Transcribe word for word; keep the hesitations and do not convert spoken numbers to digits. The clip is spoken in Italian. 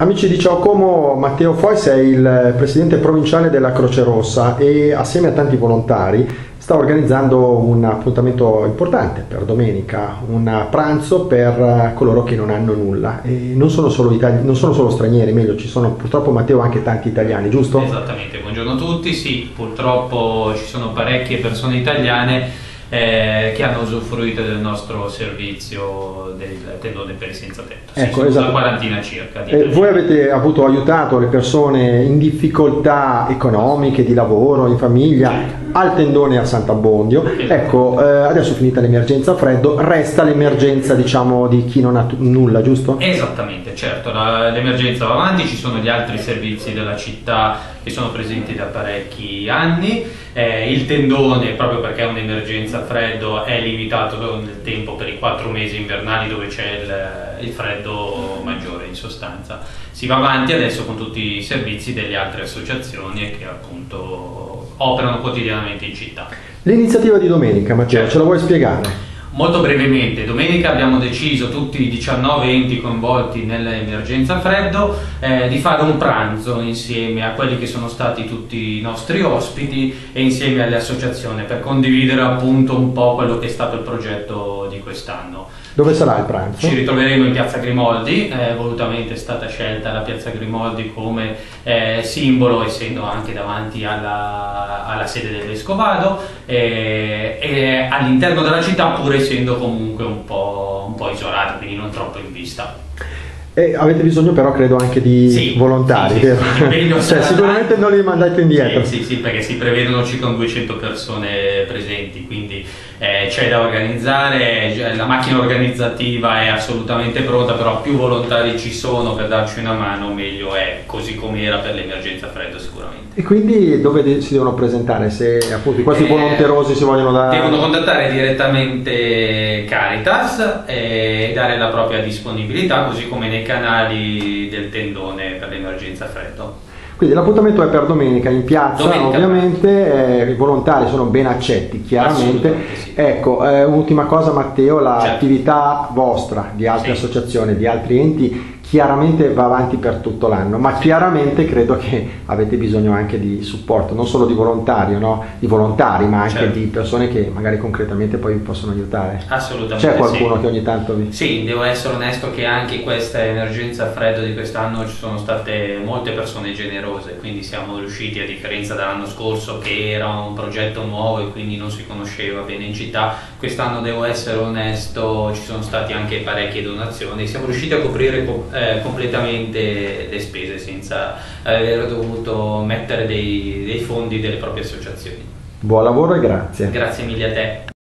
Amici di Ciao Como, Matteo Fois è il presidente provinciale della Croce Rossa e assieme a tanti volontari sta organizzando un appuntamento importante per domenica, un pranzo per coloro che non hanno nulla. E non sono solo itali- non sono solo stranieri, meglio, ci sono purtroppo, Matteo, anche tanti italiani, giusto? Esattamente, buongiorno a tutti, sì, purtroppo ci sono parecchie persone italiane Eh, che hanno usufruito del nostro servizio del tendone per i senza tetto. Sì, Ecco, sono esatto. una quarantina circa. Di Eh, voi avete avuto aiutato le persone in difficoltà economiche, di lavoro, in famiglia, Certo. al tendone a Sant'Abbondio. Esatto. Ecco, eh, adesso finita l'emergenza freddo, resta l'emergenza, diciamo, di chi non ha t- nulla, giusto? Esattamente, certo, la- l'emergenza va avanti, ci sono gli altri servizi della città che sono presenti da parecchi anni. Eh, il tendone, proprio perché è un'emergenza freddo, è limitato nel tempo per i quattro mesi invernali dove c'è il, il freddo maggiore in sostanza. Si va avanti adesso con tutti i servizi delle altre associazioni che appunto operano quotidianamente in città. L'iniziativa di domenica, Matteo, Certo. ce la vuoi spiegare? Molto brevemente, domenica abbiamo deciso, tutti i diciannove enti coinvolti nell'emergenza freddo, eh, di fare un pranzo insieme a quelli che sono stati tutti i nostri ospiti e insieme alle associazioni per condividere appunto un po' quello che è stato il progetto di quest'anno. Dove sarà il pranzo? Ci ritroveremo in Piazza Grimoldi, eh, volutamente è stata scelta la Piazza Grimoldi come eh, simbolo, essendo anche davanti alla, alla sede del Vescovado, eh, e all'interno della città, pur essendo comunque un po', un po' isolato, quindi non troppo in vista. E avete bisogno però, credo, anche di Sì, volontari, sì, sì, vero? sì, l'impegno Cioè, sarà sicuramente tanto. non li mandate indietro. Sì, sì, sì, perché si prevedono circa duecento persone presenti, quindi eh, c'è da organizzare, eh, la macchina organizzativa è assolutamente pronta, però più volontari ci sono per darci una mano, meglio è, così come era per l'emergenza freddo sicuramente. E quindi dove de- si devono presentare? Se appunto questi Eh, volonterosi si vogliono dare... Devono contattare direttamente Caritas e dare la propria disponibilità, così come nei canali del tendone per l'emergenza freddo. Quindi l'appuntamento è per domenica in piazza, Domenica. ovviamente, eh, i volontari sono ben accetti, chiaramente. Assolutamente sì. Ecco, eh, un'ultima cosa, Matteo, l'attività Certo. vostra, di altre Sì. associazioni, di altri enti, chiaramente va avanti per tutto l'anno, ma chiaramente credo che avete bisogno anche di supporto, non solo di volontario, no? Di volontari, ma anche Certo. di persone che magari concretamente poi vi possono aiutare. Assolutamente C'è qualcuno sì. che ogni tanto vi... Sì, devo essere onesto che anche in questa emergenza freddo di quest'anno ci sono state molte persone generose, quindi siamo riusciti, a differenza dell'anno scorso che era un progetto nuovo e quindi non si conosceva bene in città, quest'anno devo essere onesto, ci sono stati anche parecchie donazioni, siamo riusciti a coprire co- eh, completamente le spese senza aver dovuto mettere dei, dei fondi delle proprie associazioni. Buon lavoro e grazie. Grazie mille a te.